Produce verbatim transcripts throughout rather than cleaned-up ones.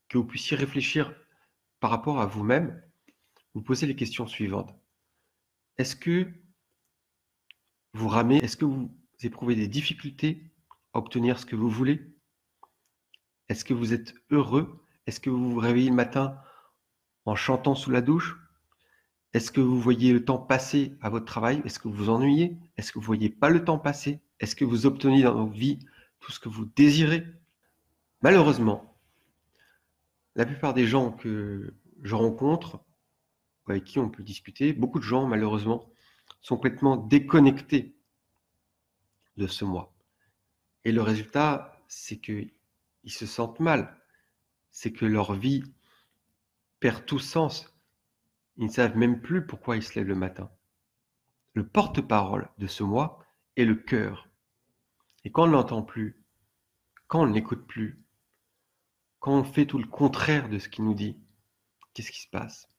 que vous puissiez réfléchir par rapport à vous-même, vous posez les questions suivantes. Est-ce que vous ramez? Est-ce que vous éprouvez des difficultés à obtenir ce que vous voulez? Est-ce que vous êtes heureux? Est-ce que vous vous réveillez le matin en chantant sous la douche? Est-ce que vous voyez le temps passer à votre travail? Est-ce que vous vous ennuyez? Est-ce que vous ne voyez pas le temps passer? Est-ce que vous obtenez dans votre vie tout ce que vous désirez? Malheureusement, la plupart des gens que je rencontre, avec qui on peut discuter, beaucoup de gens, malheureusement, sont complètement déconnectés de ce moi. Et le résultat, c'est qu'ils se sentent mal. C'est que leur vie perd tout sens. Ils ne savent même plus pourquoi ils se lèvent le matin. Le porte-parole de ce moi est le cœur. Et quand on ne l'entend plus, quand on ne l'écoute plus, quand on fait tout le contraire de ce qu'il nous dit, qu'est-ce qui se passe?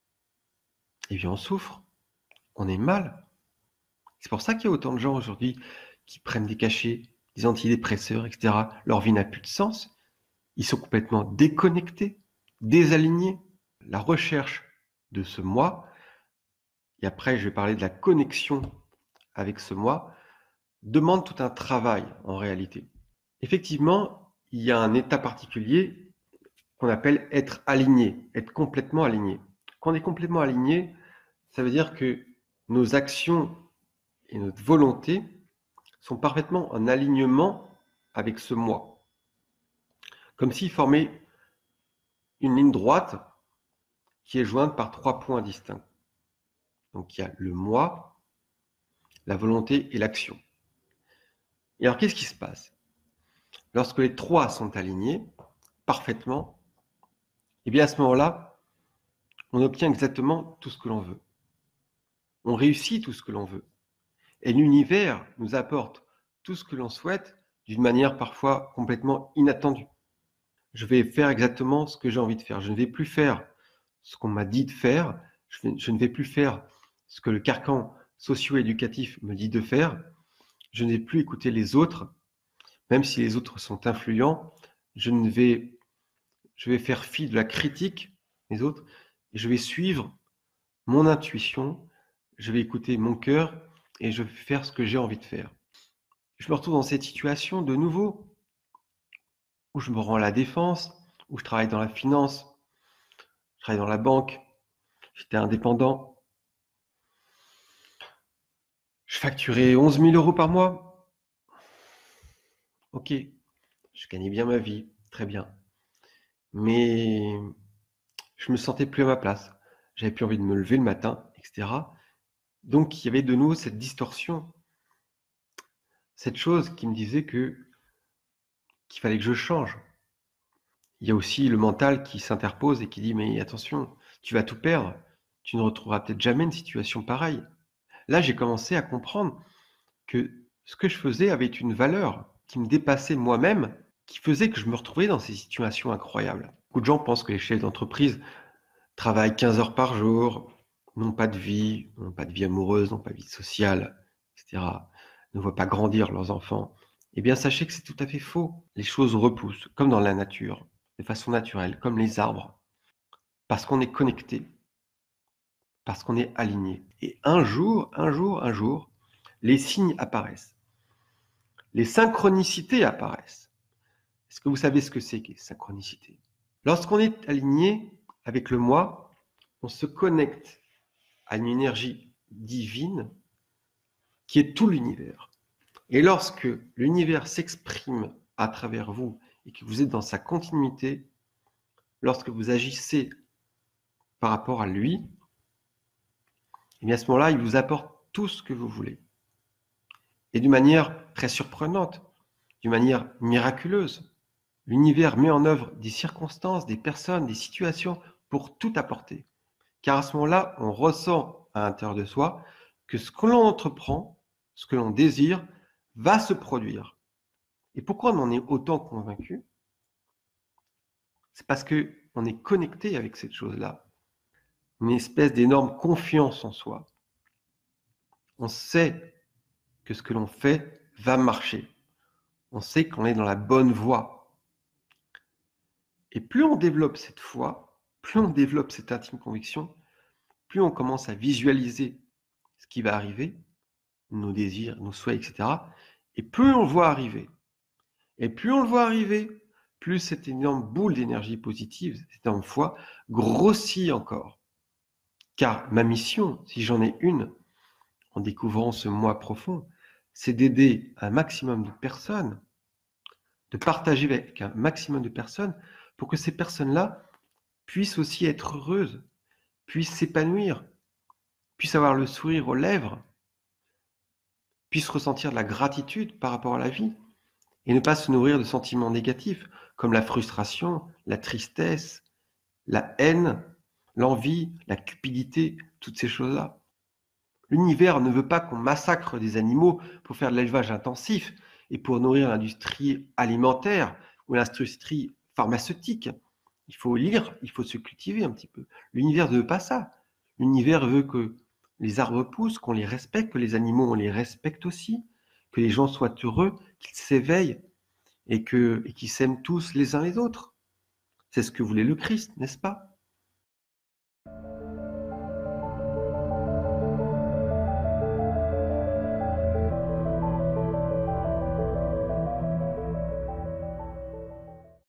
Eh bien, on souffre, on est mal. C'est pour ça qu'il y a autant de gens aujourd'hui qui prennent des cachets, des antidépresseurs, et cetera. Leur vie n'a plus de sens. Ils sont complètement déconnectés, désalignés. La recherche de ce moi, et après je vais parler de la connexion avec ce moi, demande tout un travail en réalité. Effectivement, il y a un état particulier qu'on appelle être aligné, être complètement aligné. Quand on est complètement aligné, ça veut dire que nos actions et notre volonté sont parfaitement en alignement avec ce moi. Comme s'ils formaient une ligne droite qui est jointe par trois points distincts. Donc il y a le moi, la volonté et l'action. Et alors qu'est-ce qui se passe? Lorsque les trois sont alignés parfaitement, et bien à ce moment-là, on obtient exactement tout ce que l'on veut. On réussit tout ce que l'on veut. Et l'univers nous apporte tout ce que l'on souhaite d'une manière parfois complètement inattendue. Je vais faire exactement ce que j'ai envie de faire. Je ne vais plus faire ce qu'on m'a dit de faire. Je, vais, je ne vais plus faire ce que le carcan socio-éducatif me dit de faire. Je ne vais plus écouter les autres, même si les autres sont influents. Je ne vais, je vais faire fi de la critique des autres et je vais suivre mon intuition. Je vais écouter mon cœur et je vais faire ce que j'ai envie de faire. Je me retrouve dans cette situation de nouveau où je me rends à la défense, où je travaille dans la finance, je travaille dans la banque, j'étais indépendant. Je facturais onze mille euros par mois. Ok, je gagnais bien ma vie, très bien. Mais je me sentais plus à ma place. J'avais plus envie de me lever le matin, et cetera. Donc il y avait de nouveau cette distorsion, cette chose qui me disait que qu'il fallait que je change. Il y a aussi le mental qui s'interpose et qui dit mais attention, tu vas tout perdre, tu ne retrouveras peut-être jamais une situation pareille. Là, j'ai commencé à comprendre que ce que je faisais avait une valeur qui me dépassait moi-même, qui faisait que je me retrouvais dans ces situations incroyables. Beaucoup de gens pensent que les chefs d'entreprise travaillent quinze heures par jour, n'ont pas de vie, n'ont pas de vie amoureuse, n'ont pas de vie sociale, et cetera, ne voient pas grandir leurs enfants. Eh bien, sachez que c'est tout à fait faux. Les choses repoussent, comme dans la nature, de façon naturelle, comme les arbres, parce qu'on est connecté, parce qu'on est aligné. Et un jour, un jour, un jour, les signes apparaissent. Les synchronicités apparaissent. Est-ce que vous savez ce que c'est que les synchronicités? Lorsqu'on est aligné avec le moi, on se connecte à une énergie divine qui est tout l'univers. Et lorsque l'univers s'exprime à travers vous et que vous êtes dans sa continuité, lorsque vous agissez par rapport à lui, et bien à ce moment-là, il vous apporte tout ce que vous voulez. Et d'une manière très surprenante, d'une manière miraculeuse. L'univers met en œuvre des circonstances, des personnes, des situations pour tout apporter. Car à ce moment-là, on ressent à l'intérieur de soi que ce que l'on entreprend, ce que l'on désire, va se produire. Et pourquoi on en est autant convaincu? C'est parce qu'on est connecté avec cette chose-là. Une espèce d'énorme confiance en soi. On sait que ce que l'on fait va marcher. On sait qu'on est dans la bonne voie. Et plus on développe cette foi, plus on développe cette intime conviction, plus on commence à visualiser ce qui va arriver, nos désirs, nos souhaits, et cetera. Et plus on le voit arriver. Et plus on le voit arriver, plus cette énorme boule d'énergie positive, cette énorme foi, grossit encore. Car ma mission, si j'en ai une, en découvrant ce moi profond, c'est d'aider un maximum de personnes, de partager avec un maximum de personnes, pour que ces personnes-là puissent aussi être heureuses, puissent s'épanouir, puissent avoir le sourire aux lèvres, puissent ressentir de la gratitude par rapport à la vie, et ne pas se nourrir de sentiments négatifs, comme la frustration, la tristesse, la haine, l'envie, la cupidité, toutes ces choses-là. L'univers ne veut pas qu'on massacre des animaux pour faire de l'élevage intensif et pour nourrir l'industrie alimentaire ou l'industrie pharmaceutique. Il faut lire, il faut se cultiver un petit peu. L'univers ne veut pas ça. L'univers veut que les arbres poussent, qu'on les respecte, que les animaux, on les respecte aussi, que les gens soient heureux, qu'ils s'éveillent et que, et qu'ils s'aiment tous les uns les autres. C'est ce que voulait le Christ, n'est-ce pas?